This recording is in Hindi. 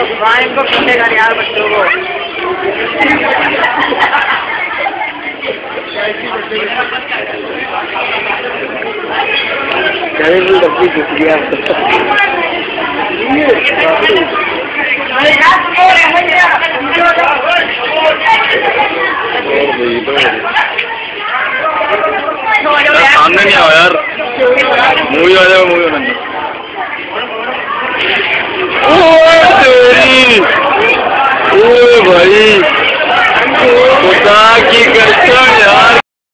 वाइन को पीछेगा यार बच्चों को। डब्बी घुस गया। सामने नहीं आओ यार, मूवी आ जाओ, मूवी होना नहीं। ओए भाई, खुदा की कसम।